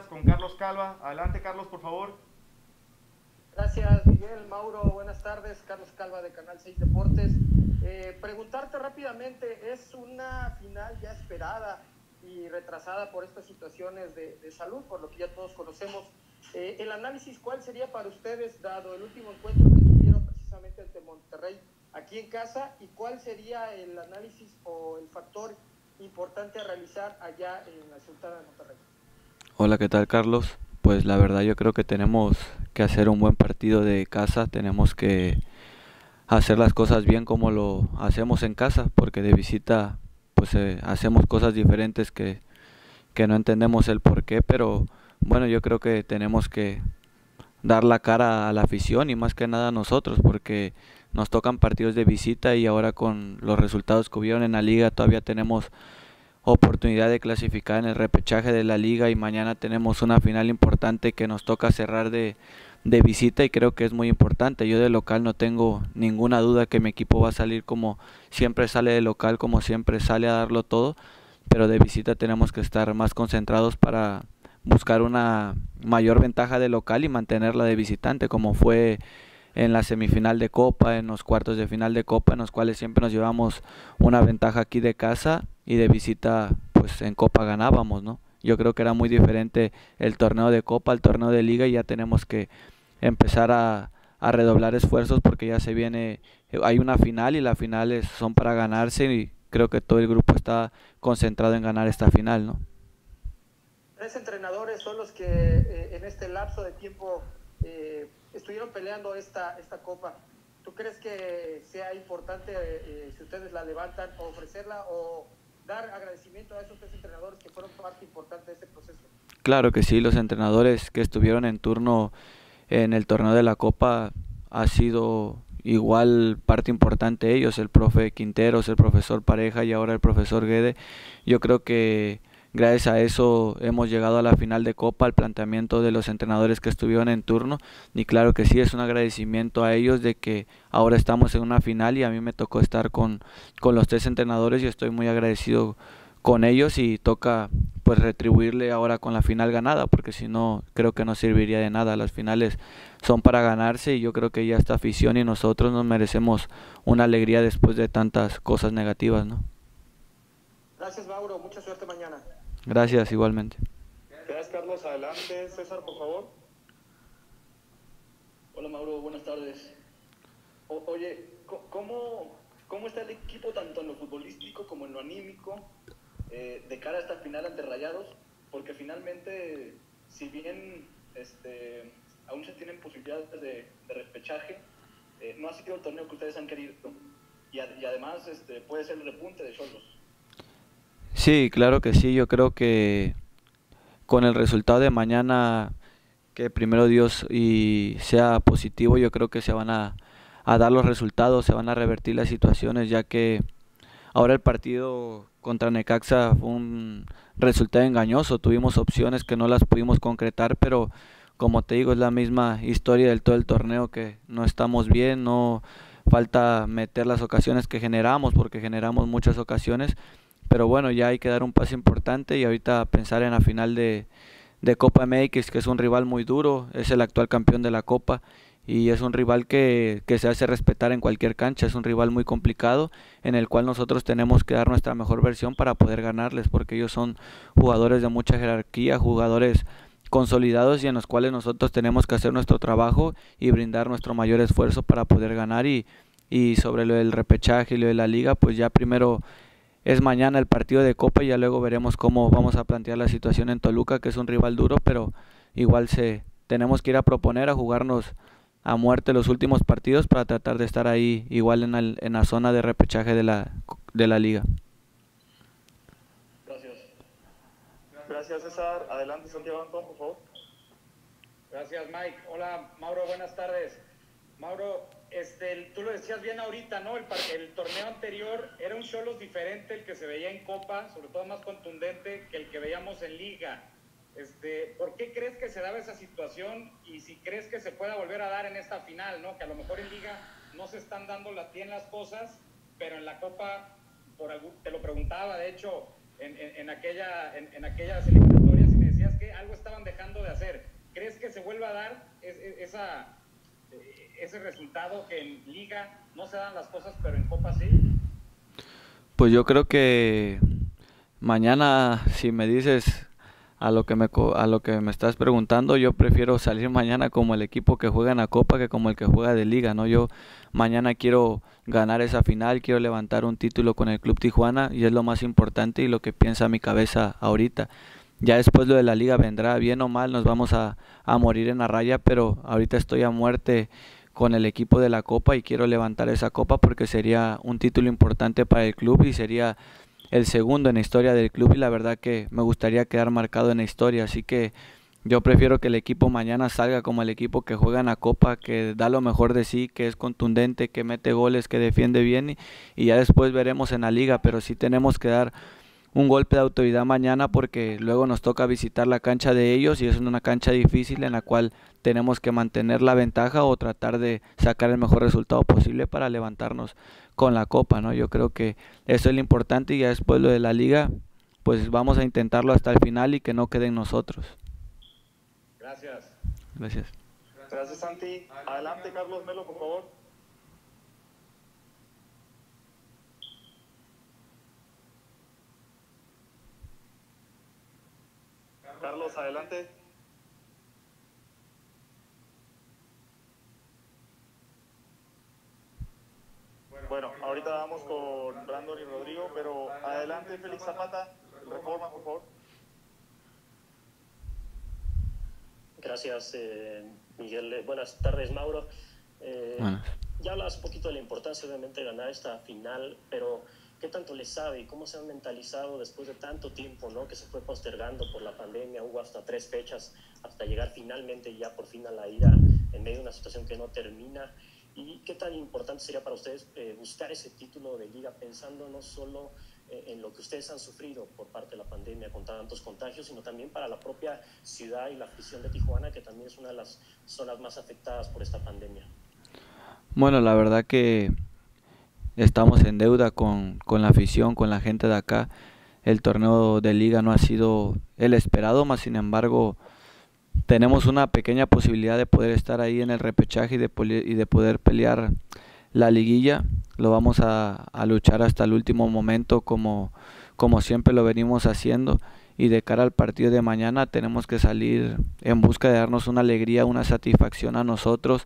Atlas con Carlos Calva. Adelante, Carlos, por favor. Gracias, Miguel. Mauro, buenas tardes. Carlos Calva de Canal 6 Deportes. Preguntarte rápidamente, es una final ya esperada y retrasada por estas situaciones de salud, por lo que ya todos conocemos. El análisis, ¿cuál sería para ustedes, dado el último encuentro que tuvieron precisamente ante Monterrey aquí en casa? ¿Y cuál sería el análisis o el factor importante a realizar allá en la Sultana de Monterrey? Hola, ¿qué tal, Carlos? Pues la verdad yo creo que tenemos que hacer un buen partido de casa, tenemos que hacer las cosas bien como lo hacemos en casa, porque de visita pues hacemos cosas diferentes que no entendemos el por qué, pero bueno, yo creo que tenemos que dar la cara a la afición y más que nada a nosotros, porque nos tocan partidos de visita y ahora con los resultados que hubieron en la liga todavía tenemos oportunidad de clasificar en el repechaje de la liga y mañana tenemos una final importante que nos toca cerrar de visita y creo que es muy importante. Yo de local no tengo ninguna duda que mi equipo va a salir como siempre sale de local, como siempre sale a darlo todo, pero de visita tenemos que estar más concentrados para buscar una mayor ventaja de local y mantenerla de visitante como fue en la semifinal de Copa, en los cuartos de final de Copa, en los cuales siempre nos llevamos una ventaja aquí de casa y de visita, pues en Copa ganábamos, ¿no? Yo creo que era muy diferente el torneo de Copa al torneo de Liga y ya tenemos que empezar a redoblar esfuerzos porque ya se viene, hay una final y las finales son para ganarse y creo que todo el grupo está concentrado en ganar esta final, ¿no? Tres entrenadores son los que en este lapso de tiempo estuvieron peleando esta copa. ¿Tú crees que sea importante, si ustedes la levantan, ofrecerla o dar agradecimiento a esos tres entrenadores que fueron parte importante de este proceso? Claro que sí, los entrenadores que estuvieron en turno en el torneo de la Copa ha sido igual parte importante ellos, el profe Quinteros, el profesor Pareja y ahora el profesor Guede. Yo creo que gracias a eso hemos llegado a la final de Copa, al planteamiento de los entrenadores que estuvieron en turno y claro que sí, es un agradecimiento a ellos de que ahora estamos en una final y a mí me tocó estar con los tres entrenadores y estoy muy agradecido con ellos y toca pues retribuirle ahora con la final ganada porque si no creo que no serviría de nada. Las finales son para ganarse y yo creo que ya esta afición y nosotros nos merecemos una alegría después de tantas cosas negativas, ¿no? Gracias, Mauro, mucha suerte mañana. Gracias, igualmente. Gracias, Carlos. Adelante, César, por favor. Hola, Mauro, buenas tardes. Oye, ¿cómo está el equipo tanto en lo futbolístico como en lo anímico de cara a esta final ante Rayados? Porque finalmente, si bien aún se tienen posibilidades de repechaje, no ha sido el torneo que ustedes han querido y además puede ser el repunte de Xolos. Sí, claro que sí, yo creo que con el resultado de mañana, que primero Dios y sea positivo, yo creo que se van a dar los resultados, se van a revertir las situaciones, ya que ahora el partido contra Necaxa fue un resultado engañoso, tuvimos opciones que no las pudimos concretar, pero como te digo, es la misma historia del todo el torneo, que no estamos bien, no falta meter las ocasiones que generamos, porque generamos muchas ocasiones, pero bueno, ya hay que dar un paso importante y ahorita pensar en la final de Copa MX, que es un rival muy duro, es el actual campeón de la Copa y es un rival que se hace respetar en cualquier cancha, es un rival muy complicado en el cual nosotros tenemos que dar nuestra mejor versión para poder ganarles, porque ellos son jugadores de mucha jerarquía, jugadores consolidados y en los cuales nosotros tenemos que hacer nuestro trabajo y brindar nuestro mayor esfuerzo para poder ganar y sobre lo del repechaje y lo de la liga, pues ya primero es mañana el partido de Copa y ya luego veremos cómo vamos a plantear la situación en Toluca, que es un rival duro, pero igual tenemos que ir a proponer, a jugarnos a muerte los últimos partidos para tratar de estar ahí igual en la zona de repechaje de la liga. Gracias. Gracias, César. Adelante, Santiago Antón, por favor. Gracias, Mike. Hola, Mauro, buenas tardes. Mauro, tú lo decías bien ahorita, ¿no? El torneo anterior era un Xolos diferente, el que se veía en Copa, sobre todo más contundente que el que veíamos en Liga. ¿Por qué crees que se daba esa situación y si crees que se pueda volver a dar en esta final, ¿no? Que a lo mejor en Liga no se están dando bien las cosas, pero en la Copa, te lo preguntaba, de hecho, en aquellas eliminatorias y me decías que algo estaban dejando de hacer. ¿Crees que se vuelva a dar ese resultado que en Liga no se dan las cosas, pero en Copa sí? Pues yo creo que mañana, si me dices a lo que me estás preguntando, yo prefiero salir mañana como el equipo que juega en la Copa que como el que juega de Liga, ¿no? Yo mañana quiero ganar esa final, quiero levantar un título con el Club Tijuana y es lo más importante y lo que piensa mi cabeza ahorita. Ya después lo de la Liga vendrá, bien o mal, nos vamos a morir en la raya, pero ahorita estoy a muerte con el equipo de la Copa y quiero levantar esa Copa porque sería un título importante para el club y sería el segundo en la historia del club y la verdad que me gustaría quedar marcado en la historia, así que yo prefiero que el equipo mañana salga como el equipo que juega en la Copa, que da lo mejor de sí, que es contundente, que mete goles, que defiende bien y ya después veremos en la Liga, pero sí tenemos que dar un golpe de autoridad mañana porque luego nos toca visitar la cancha de ellos y es una cancha difícil en la cual tenemos que mantener la ventaja o tratar de sacar el mejor resultado posible para levantarnos con la Copa, ¿no? Yo creo que eso es lo importante y ya después lo de la Liga, pues vamos a intentarlo hasta el final y que no quede en nosotros. Gracias. Gracias. Gracias, Santi. Adelante, Carlos Melo, por favor. Carlos, adelante. Bueno, ahorita vamos con Brandon y Rodrigo, pero adelante, Félix Zapata, Reforma, por favor. Gracias, Miguel. Buenas tardes, Mauro. Bueno. Ya hablas un poquito de la importancia, obviamente, de ganar esta final, pero ¿qué tanto les sabe y cómo se han mentalizado después de tanto tiempo, ¿no? Que se fue postergando por la pandemia? Hubo hasta 3 fechas hasta llegar finalmente ya por fin a la ida en medio de una situación que no termina. ¿Y qué tan importante sería para ustedes buscar ese título de Liga pensando no solo en lo que ustedes han sufrido por parte de la pandemia con tantos contagios, sino también para la propia ciudad y la afición de Tijuana, que también es una de las zonas más afectadas por esta pandemia? Bueno, la verdad que estamos en deuda con la afición, con la gente de acá. El torneo de Liga no ha sido el esperado, más sin embargo tenemos una pequeña posibilidad de poder estar ahí en el repechaje y de poder pelear la liguilla. Lo vamos a luchar hasta el último momento como siempre lo venimos haciendo y de cara al partido de mañana tenemos que salir en busca de darnos una alegría, una satisfacción a nosotros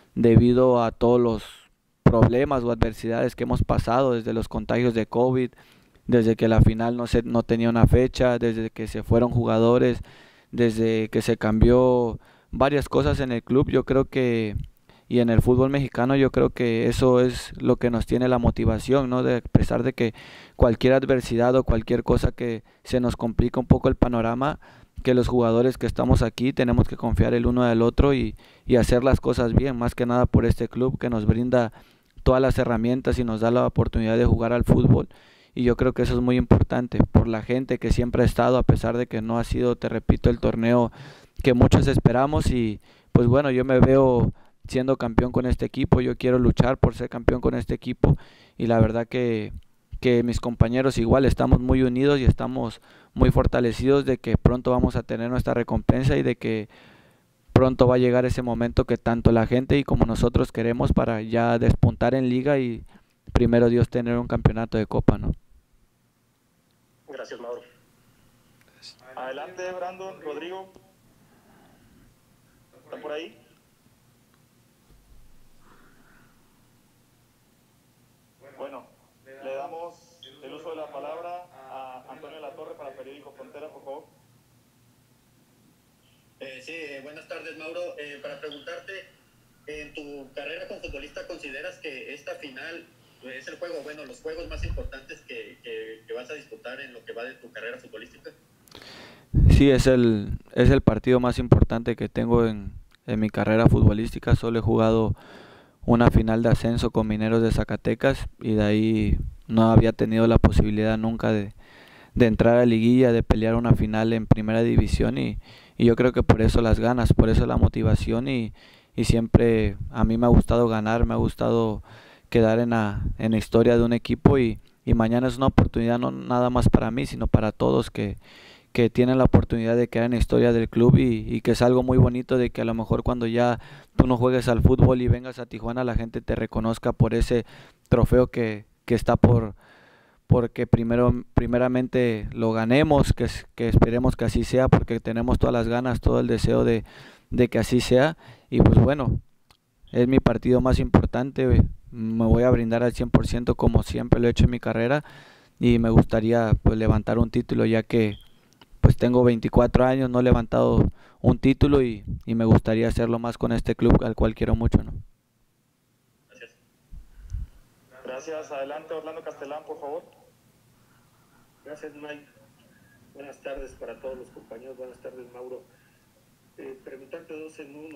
debido a todos los problemas o adversidades que hemos pasado desde los contagios de COVID, desde que la final no tenía una fecha, desde que se fueron jugadores, desde que se cambió varias cosas en el club. Yo creo que y en el fútbol mexicano yo creo que eso es lo que nos tiene la motivación, ¿no? De, a pesar de que cualquier adversidad o cualquier cosa que se nos complica un poco el panorama, que los jugadores que estamos aquí tenemos que confiar el uno del otro y hacer las cosas bien, más que nada por este club que nos brinda todas las herramientas y nos da la oportunidad de jugar al fútbol. Y yo creo que eso es muy importante por la gente que siempre ha estado, a pesar de que no ha sido, te repito, el torneo que muchos esperamos. Y pues bueno, yo me veo siendo campeón con este equipo, yo quiero luchar por ser campeón con este equipo y la verdad que mis compañeros igual estamos muy unidos y estamos muy fortalecidos de que pronto vamos a tener nuestra recompensa y de que pronto va a llegar ese momento que tanto la gente y como nosotros queremos para ya despuntar en Liga y primero Dios tener un campeonato de Copa, ¿no? Gracias, Mauro. Adelante, Brandon, Rodrigo. ¿Están por ahí? Bueno, le damos el uso de la palabra a Antonio Latorre para Periódico Frontera, por favor. Sí, buenas tardes, Mauro. Para preguntarte, en tu carrera como futbolista, ¿consideras que esta final es el juego, bueno, los juegos más importantes que vas a disputar en lo que va de tu carrera futbolística? Sí, es el partido más importante que tengo en mi carrera futbolística. Solo he jugado una final de ascenso con Mineros de Zacatecas y de ahí no había tenido la posibilidad nunca de entrar a liguilla, de pelear una final en primera división y yo creo que por eso las ganas, por eso la motivación y siempre a mí me ha gustado ganar, me ha gustado quedar en la historia de un equipo y mañana es una oportunidad no nada más para mí, sino para todos que que tienen la oportunidad de quedar en la historia del club y que es algo muy bonito de que a lo mejor cuando ya tú no juegues al fútbol y vengas a Tijuana la gente te reconozca por ese trofeo que está porque primeramente lo ganemos, que esperemos que así sea, porque tenemos todas las ganas, todo el deseo de que así sea. Y pues bueno, es mi partido más importante, me voy a brindar al 100% como siempre lo he hecho en mi carrera, y me gustaría pues levantar un título, ya que pues tengo 24 años, no he levantado un título y me gustaría hacerlo más con este club al cual quiero mucho, ¿no? Gracias. Gracias. Adelante, Orlando Castelán, por favor. Gracias, Mike. Buenas tardes para todos los compañeros. Buenas tardes, Mauro. Preguntarte dos en uno.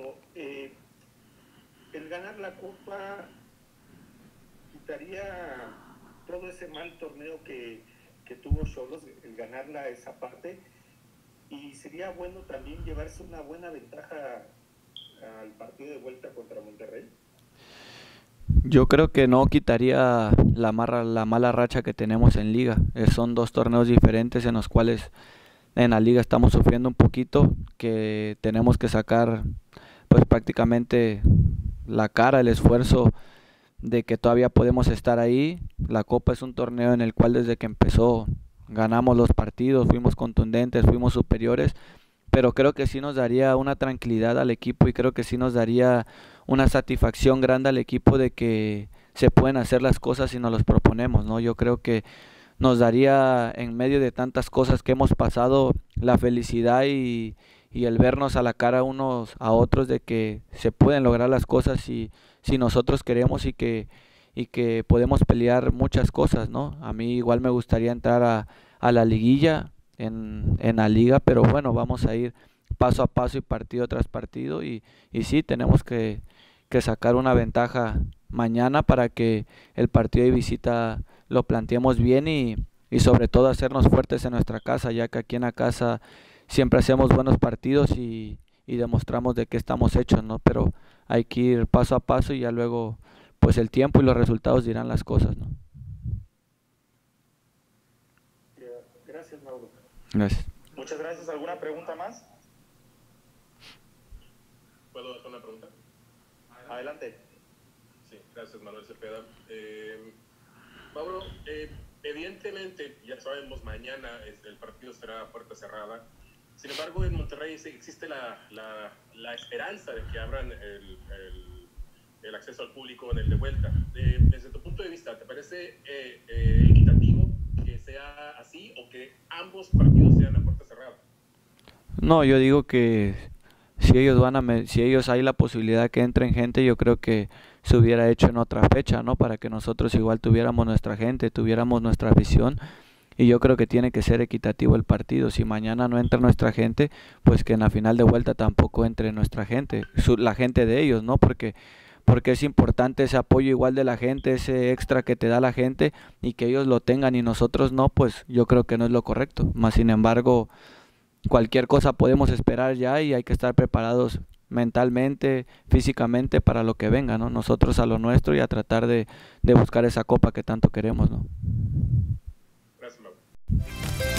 El ganar la Copa quitaría todo ese mal torneo que tuvo Xolos, el ganarla esa parte, y sería bueno también llevarse una buena ventaja al partido de vuelta contra Monterrey. Yo creo que no quitaría la mala racha que tenemos en liga. Son dos torneos diferentes en los cuales en la liga estamos sufriendo un poquito, que tenemos que sacar pues prácticamente la cara, el esfuerzo de que todavía podemos estar ahí. La Copa es un torneo en el cual desde que empezó ganamos los partidos, fuimos contundentes, fuimos superiores, pero creo que sí nos daría una tranquilidad al equipo y creo que sí nos daría una satisfacción grande al equipo de que se pueden hacer las cosas si nos los proponemos, ¿no? Yo creo que nos daría, en medio de tantas cosas que hemos pasado, la felicidad y el vernos a la cara unos a otros de que se pueden lograr las cosas si nosotros queremos y que podemos pelear muchas cosas, ¿no? A mí igual me gustaría entrar a la liguilla en la liga, pero bueno, vamos a ir paso a paso y partido tras partido y sí, tenemos que sacar una ventaja mañana para que el partido de visita lo planteemos bien y sobre todo hacernos fuertes en nuestra casa, ya que aquí en la casa siempre hacemos buenos partidos y demostramos de qué estamos hechos, ¿no? Pero hay que ir paso a paso y ya luego pues el tiempo y los resultados dirán las cosas, ¿no? Gracias, Mauro. Gracias. Muchas gracias. ¿Alguna pregunta más? ¿Puedo hacer una pregunta? Adelante. Sí, gracias, Manuel Cepeda. Mauro, evidentemente, ya sabemos, mañana el partido será a puerta cerrada. Sin embargo, en Monterrey existe la esperanza de que abran el acceso al público en el de vuelta. Desde tu punto de vista, ¿te parece equitativo que sea así o que ambos partidos sean a puerta cerrada? No, yo digo que si ellos hay la posibilidad que entren gente, yo creo que se hubiera hecho en otra fecha, ¿no? Para que nosotros igual tuviéramos nuestra gente, tuviéramos nuestra afición. Y yo creo que tiene que ser equitativo el partido. Si mañana no entra nuestra gente, pues que en la final de vuelta tampoco entre nuestra gente, la gente de ellos, ¿no? Porque es importante ese apoyo igual de la gente, ese extra que te da la gente y que ellos lo tengan y nosotros no, pues yo creo que no es lo correcto. Más sin embargo, cualquier cosa podemos esperar ya y hay que estar preparados mentalmente, físicamente para lo que venga, ¿no? Nosotros a lo nuestro y a tratar de buscar esa copa que tanto queremos, ¿no? Gracias, Mauro.